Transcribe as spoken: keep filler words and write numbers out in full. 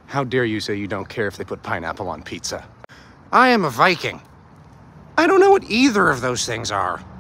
How dare you say you don't care if they put pineapple on pizza? I am a Viking. I don't know what either of those things are.